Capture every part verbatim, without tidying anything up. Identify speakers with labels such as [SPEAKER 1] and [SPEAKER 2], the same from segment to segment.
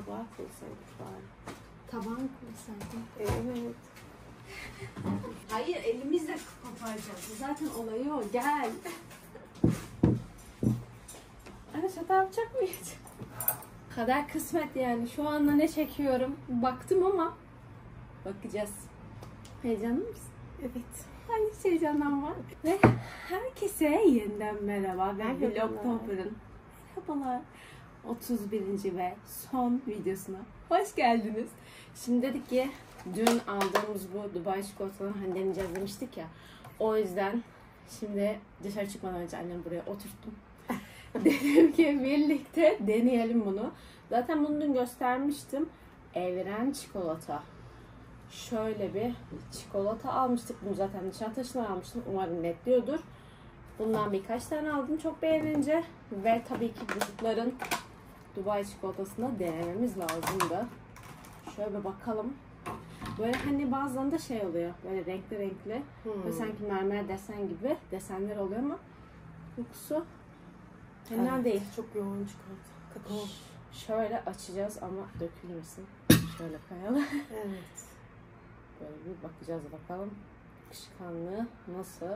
[SPEAKER 1] tabağa koysaydık bari.
[SPEAKER 2] Taban koysaydım.
[SPEAKER 1] Evet.
[SPEAKER 2] Hayır, elimizle koparacağız. Zaten olayı o. Gel.
[SPEAKER 1] Anne şaka yapacak mıyız?
[SPEAKER 2] Kader kısmet yani. Şu anda ne çekiyorum? Baktım ama bakacağız. Heyecanlı mısın?
[SPEAKER 1] Evet.
[SPEAKER 2] Hangi heyecandan var? Ve herkese yeniden merhaba. Ben
[SPEAKER 1] Merhabalar.
[SPEAKER 2] Vlogtober'ın merhabalar. otuz birinci ve son videosuna hoş geldiniz. Şimdi dedik ki dün aldığımız bu Dubai çikolatalarını hani deneyeceğiz demiştik ya. O yüzden şimdi dışarı çıkmadan önce annem buraya oturttum. Dedim ki birlikte deneyelim bunu. Zaten bunu dün göstermiştim. Evren çikolata. Şöyle bir çikolata almıştık. Bunu zaten Nişantaşı'ndan almıştım. Umarım netliyordur. Bundan birkaç tane aldım çok beğenince. Ve tabii ki bunların Dubai çikolatasını denememiz lazımdı. Şöyle bir bakalım. Böyle hani bazen de şey oluyor. Böyle renkli renkli.
[SPEAKER 1] Hmm.
[SPEAKER 2] Ve sanki mermer desen gibi desenler oluyor ama kokusu fena
[SPEAKER 1] Evet,
[SPEAKER 2] değil.
[SPEAKER 1] çok yoğun çikolata. Kakao.
[SPEAKER 2] Şöyle açacağız ama dökülmesin. Şöyle koyalım.
[SPEAKER 1] Evet.
[SPEAKER 2] Böyle bir bakacağız bakalım. Akışkanlığı nasıl?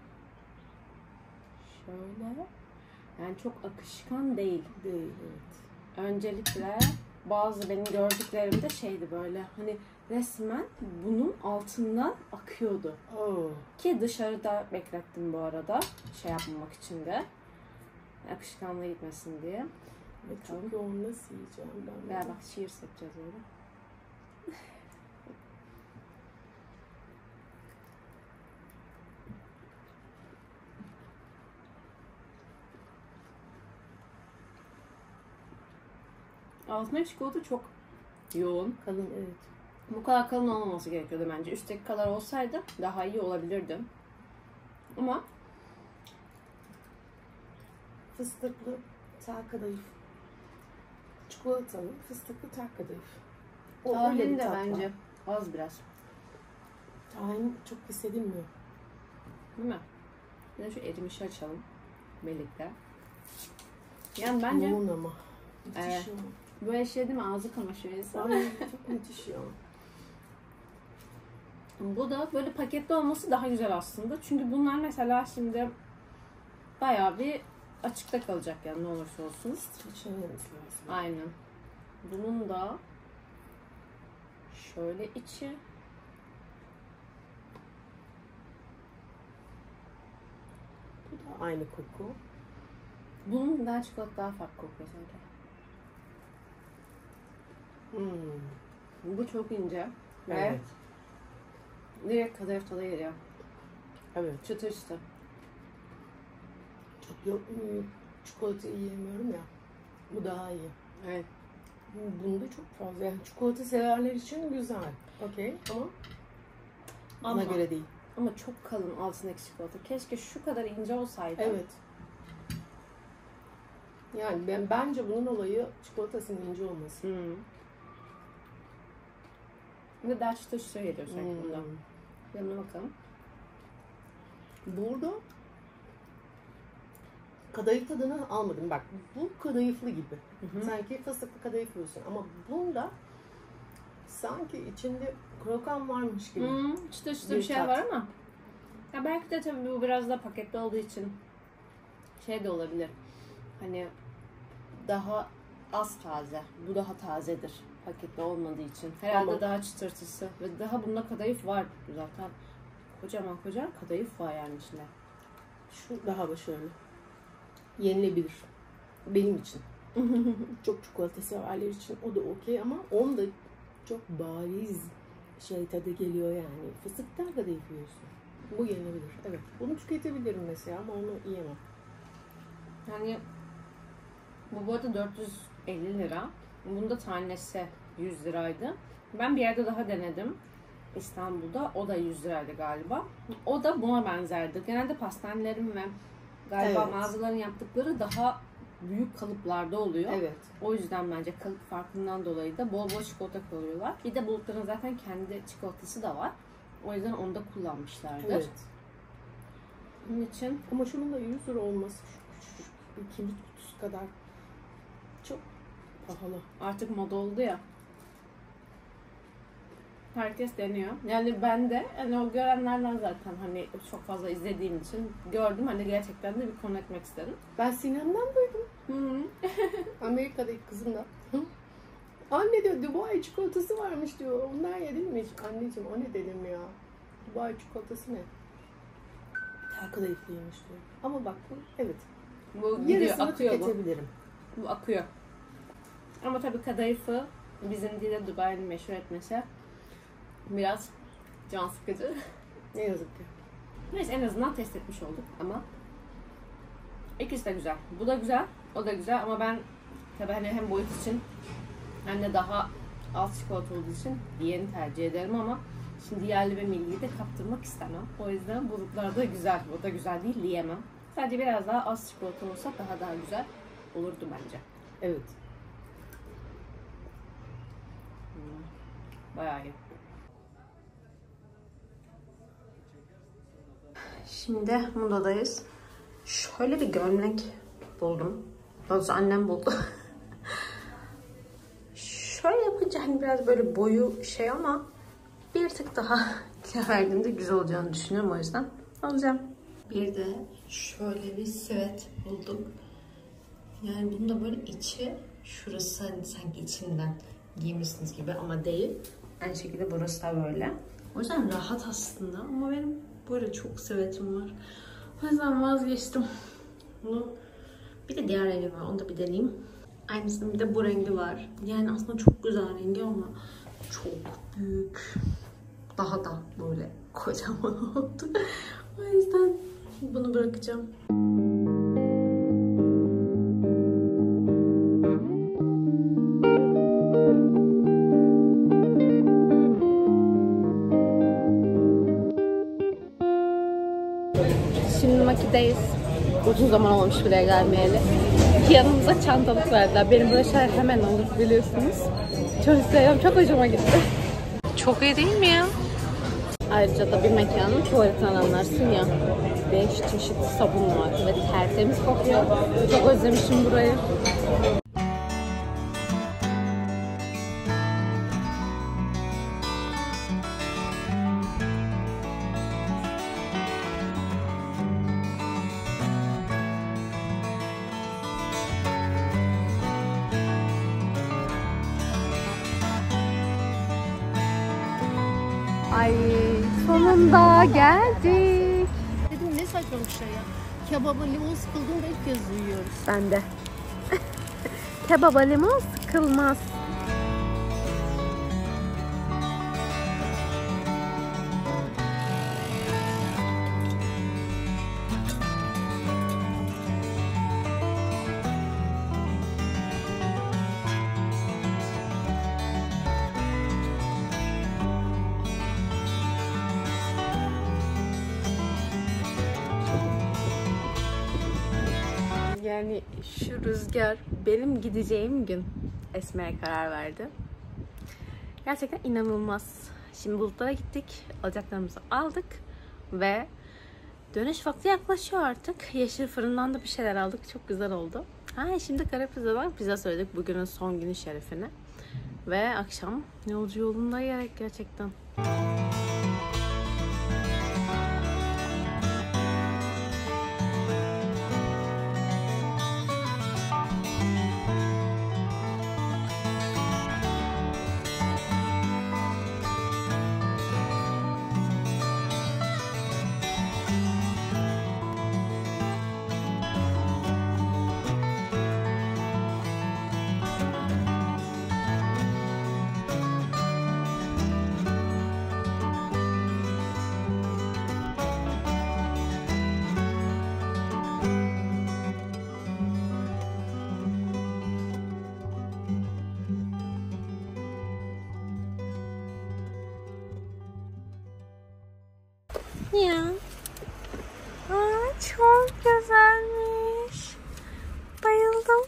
[SPEAKER 2] Şöyle. Yani çok akışkan değil.
[SPEAKER 1] Değil, evet.
[SPEAKER 2] Öncelikle bazı benim gördüklerimde şeydi böyle hani resmen bunun altından akıyordu.
[SPEAKER 1] Oo.
[SPEAKER 2] Ki dışarıda beklettim bu arada. Şey yapmamak için de. Akışkanlığı gitmesin diye.
[SPEAKER 1] Ve çok yoğun, nasıl yiyeceğim ben?
[SPEAKER 2] Veya bak şiir seçeceğiz öyle. Altındaki çikolata çok yoğun.
[SPEAKER 1] Kalın, evet.
[SPEAKER 2] Bu kadar kalın olmaması gerekiyordu bence. Üstteki kadar olsaydı daha iyi olabilirdi. Ama
[SPEAKER 1] Fıstıklı tel kadayıf. Çikolatalı fıstıklı tel kadayıf. O öyle
[SPEAKER 2] tahin
[SPEAKER 1] bir
[SPEAKER 2] de
[SPEAKER 1] tat
[SPEAKER 2] bence
[SPEAKER 1] var.
[SPEAKER 2] az biraz.
[SPEAKER 1] Tahin çok hissedilmiyor.
[SPEAKER 2] Değil mi? Bir de şu erimişi açalım. Birlikte. Yani bence
[SPEAKER 1] Yoğun ama. Müthiş
[SPEAKER 2] Evet.
[SPEAKER 1] yoğun.
[SPEAKER 2] böyle şey değil mi? Ağzı kamaşıyor insan.
[SPEAKER 1] Ay, çok müthiş yoğun.
[SPEAKER 2] Bu da böyle paketli olması daha güzel aslında. Çünkü bunlar mesela şimdi bayağı bir açıkta kalacak yani ne olursa olsun.
[SPEAKER 1] Streçlememiz lazım.
[SPEAKER 2] Aynen. Bunun da şöyle içi.
[SPEAKER 1] Bu da aynı koku.
[SPEAKER 2] Bunun daha çikolata daha farklı kokuyor sanki.
[SPEAKER 1] Hmm.
[SPEAKER 2] Bu çok ince.
[SPEAKER 1] Evet.
[SPEAKER 2] Ve direkt kadayıf tadı geliyor.
[SPEAKER 1] Evet.
[SPEAKER 2] Çıtır çıtır.
[SPEAKER 1] Çok yok. Çikolata yiyemiyorum ya. Bu daha iyi.
[SPEAKER 2] Evet.
[SPEAKER 1] Bunda çok fazla. Yani çikolata severler için güzel. Okey ama bana
[SPEAKER 2] Ama,
[SPEAKER 1] göre değil.
[SPEAKER 2] ama çok kalın altındaki çikolata. Keşke şu kadar ince olsaydı.
[SPEAKER 1] Evet. Yani ben bence bunun olayı çikolatasının ince olması.
[SPEAKER 2] Hmm. Bir de daha çıtır çıtır geliyor sanki
[SPEAKER 1] Hmm.
[SPEAKER 2] bundan. Yanına bakalım.
[SPEAKER 1] Burada kadayıf tadını almadım. Bak bu kadayıflı gibi.
[SPEAKER 2] Hı hı.
[SPEAKER 1] Sanki fıstıklı kadayıf yiyorsun. Ama bunda sanki içinde krokan varmış gibi.
[SPEAKER 2] Hmm, çıtır çıtır bir
[SPEAKER 1] Bir
[SPEAKER 2] şey
[SPEAKER 1] tat.
[SPEAKER 2] var ama. Ya belki de tabii bu biraz da paketli olduğu için şey de olabilir. Hani daha az taze. Bu daha tazedir. Paketli olmadığı için. Herhalde
[SPEAKER 1] Ama-
[SPEAKER 2] daha çıtırtısı. Ve daha bunda kadayıf var zaten. Kocaman kocaman kadayıf var yani içinde.
[SPEAKER 1] Şu daha başarılı. Yenilebilir. Benim için. Çok çikolata severler için o da okey ama onda çok bariz şey tadı geliyor yani. Fıstıktan kadayıf yiyorsun. Bu yenilebilir. Evet. Bunu tüketebilirim mesela ama onu yiyemem.
[SPEAKER 2] Yani bu bu arada dört yüz elli lira. Bunda tanesi yüz liraydı. Ben bir yerde daha denedim. İstanbul'da. O da yüz liraydı galiba. O da buna benzerdi. Genelde pastanelerin ve galiba
[SPEAKER 1] Evet.
[SPEAKER 2] mağazaların yaptıkları daha büyük kalıplarda oluyor.
[SPEAKER 1] Evet.
[SPEAKER 2] O yüzden bence kalıp farkından dolayı da bol bol çikolata koyuyorlar. Bir de bulutların zaten kendi çikolatası da var. O yüzden onu da kullanmışlardır.
[SPEAKER 1] Evet.
[SPEAKER 2] Bunun için
[SPEAKER 1] Ama şunun da yüz lira olması şu küçücük bir kibrit kutusu kadar çok Pahalı.
[SPEAKER 2] Artık moda oldu ya. Herkes deniyor. Yani ben de hani o görenlerden zaten hani çok fazla izlediğim için gördüm. Hani gerçekten de bir konu etmek istedim.
[SPEAKER 1] Ben Sinem'den duydum.
[SPEAKER 2] Hı.
[SPEAKER 1] Amerika'daki kızım da. Anne diyor Dubai çikolatası varmış diyor. Onlar yedin mi hiç? Anneciğim o ne dedim ya. Dubai çikolatası ne? Daha kadayıflıymış diyor. Ama bak bu evet.
[SPEAKER 2] Bu gidiyor,
[SPEAKER 1] Yarısını
[SPEAKER 2] akıyor bu.
[SPEAKER 1] tüketebilirim.
[SPEAKER 2] Bu akıyor. Ama tabii kadayıfı bizim dilde Dubai'nin meşhur etmesi biraz can sıkıcı.
[SPEAKER 1] Ne yazık ki.
[SPEAKER 2] Neyse en azından test etmiş olduk ama ikisi de güzel. Bu da güzel, o da güzel ama ben tabii hani hem boyut için hem de daha az çikolata olduğu için diğerini tercih ederim ama şimdi yerli ve milliyi de kaptırmak istemem. O yüzden bulutlar da güzel. O da güzel değil diyemem. Sadece biraz daha az çikolata olsa daha daha güzel olurdu bence.
[SPEAKER 1] Evet.
[SPEAKER 2] Hmm. Bayağı iyi. Şimdi Muda'dayız. Şöyle bir gömlek buldum. Doğrusu annem buldu. Şöyle yapınca hani biraz böyle boyu şey ama bir tık daha kilo verdiğimde güzel olacağını düşünüyorum, o yüzden alacağım. Bir de şöyle bir sivet buldum. Yani bunun da böyle içi, şurası hani sanki içinden giymişsiniz gibi ama değil. Aynı şekilde burası da böyle. O yüzden rahat aslında ama benim böyle çok sivetim var. O yüzden vazgeçtim. Bunu bir de diğer rengi var, onu da bir deneyeyim. Aynısının bir de bu rengi var. Yani aslında çok güzel rengi ama çok büyük. Daha da böyle kocaman oldu. O yüzden bunu bırakacağım. Şimdi Maki'deyiz. Uzun zaman olmuş buraya gelmeyeli. Yanımıza çantalık verdiler. Benim böyle şeyler hemen olur biliyorsunuz. Çok seviyorum. Çok hoşuma gitti. Çok iyi değil mi ya? Ayrıca da bir mekanın tuvaletinden anlarsın ya. Beş çeşit sabun var ve tertemiz kokuyor. Çok özlemişim burayı. Ay sonunda geldik.
[SPEAKER 1] Dedim ne saçma bir şey ya. Kebaba limon sıkıldığında ilk kez duyuyoruz.
[SPEAKER 2] Ben de. Kebaba limon sıkılmaz. Yani şu rüzgar benim gideceğim gün esmeye karar verdi. Gerçekten inanılmaz. Şimdi bulutlara gittik, alacaklarımızı aldık ve dönüş vakti yaklaşıyor artık. Yeşil fırından da bir şeyler aldık. Çok güzel oldu. Ha, şimdi Kara Pizza'dan pizza söyledik bugünün son günü şerefine. Ve akşam yolcu yolunda gerek gerçekten. Ya. Aa, çok güzelmiş. Bayıldım.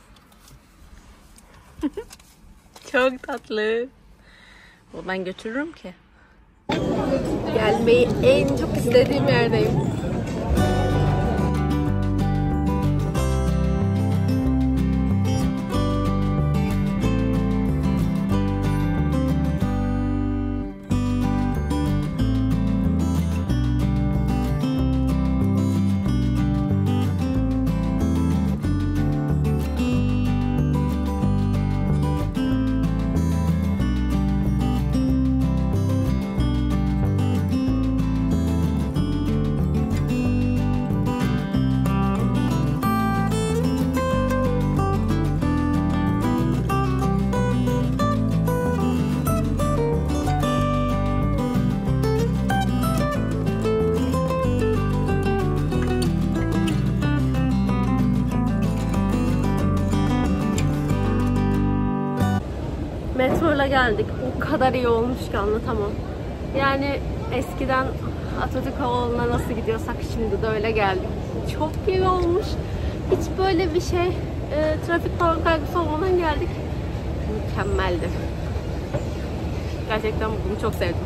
[SPEAKER 2] Çok tatlı. Bunu ben götürürüm ki. Gelmeyi en çok istediğim yerdeyim. zorla geldik. O kadar iyi olmuş ki anlatamam. Yani eskiden Atatürk Havaalanı'na nasıl gidiyorsak şimdi de öyle geldik. Çok iyi olmuş. Hiç böyle bir şey, e, trafik falan kaygısı olmadan geldik. Mükemmeldi. Gerçekten bunu çok sevdim.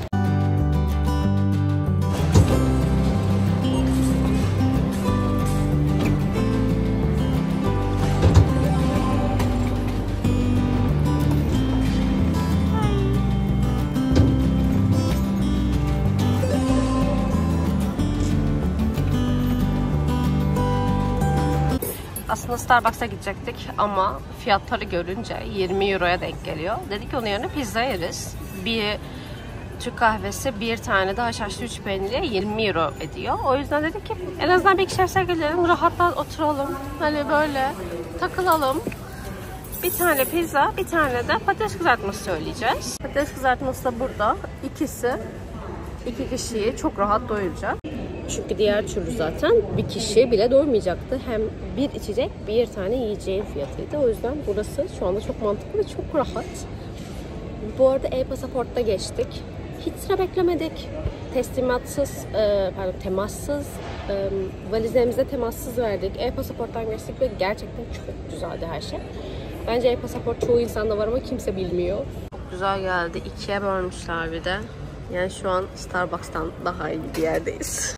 [SPEAKER 2] Aslında Starbucks'a gidecektik ama fiyatları görünce yirmi euroya denk geliyor. Dedik onun yerine pizza yeriz. Bir Türk kahvesi, bir tane de haşhaşlı üç peynirliye yirmi euro ediyor. O yüzden dedik ki en azından bir ikişer saat gelelim, rahatla oturalım. Hani böyle takılalım. Bir tane pizza, bir tane de patates kızartması söyleyeceğiz. Patates kızartması da burada. İkisi iki kişiyi çok rahat doyuracak. Çünkü diğer türlü zaten bir kişi bile doymayacaktı. Hem bir içecek, bir tane yiyeceğin fiyatıydı. O yüzden burası şu anda çok mantıklı ve çok rahat. Bu arada e-pasaportta geçtik. Hiç sıra beklemedik. Teslimatsız, pardon temassız, valizlerimize temassız verdik. E-pasaporttan geçtik ve gerçekten çok güzeldi her şey. Bence e-pasaport çoğu insanda var ama kimse bilmiyor. Çok güzel geldi. İkiye bölmüşler bir de. Yani şu an Starbucks'tan daha iyi bir yerdeyiz.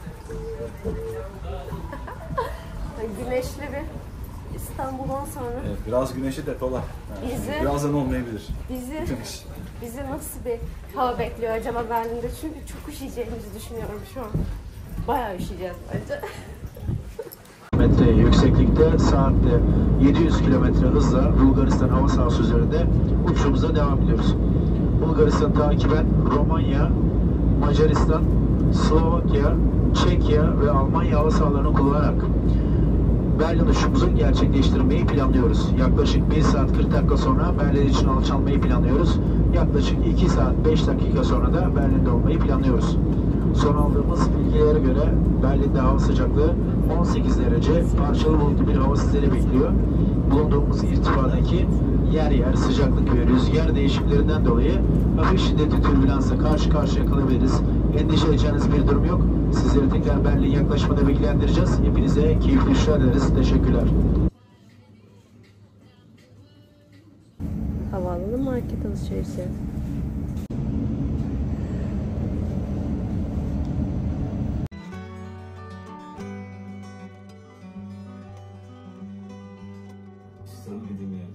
[SPEAKER 2] Güneşli bir İstanbul'dan sonra.
[SPEAKER 3] Evet, biraz güneşli depolar. Yani bizi, birazdan olmayabilir.
[SPEAKER 2] Bizi, bizi nasıl bir hava bekliyor acaba Berlin'de? Çünkü çok üşüyeceğimizi düşünüyorum şu an. Bayağı üşüyeceğiz bence.
[SPEAKER 4] Metre yükseklikte saatte yedi yüz kilometre hızla Bulgaristan hava sahası üzerinde uçuşumuza devam ediyoruz. Bulgaristan takiben Romanya, Macaristan, Slovakya, Çekya ve Almanya hava sahalarını kullanarak Berlin uçuşumuzu gerçekleştirmeyi planlıyoruz. Yaklaşık bir saat kırk dakika sonra Berlin için alçalmayı planlıyoruz. Yaklaşık iki saat beş dakika sonra da Berlin'de olmayı planlıyoruz. Son aldığımız bilgilere göre Berlin'de hava sıcaklığı on sekiz derece, parçalı bulutlu bir hava sizleri bekliyor. Bulunduğumuz irtifadaki yer yer sıcaklık ve rüzgar değişimlerinden dolayı hafif şiddetli türbülansa karşı karşıya kalabiliriz. Endişe edeceğiniz bir durum yok. Sizleri tekrar Berlin yaklaşmada bilgilendireceğiz. Hepinize keyifli uçuşlar dileriz. Teşekkürler.
[SPEAKER 2] Havaalanı market alışverişi.
[SPEAKER 3] Tabii dinleyelim.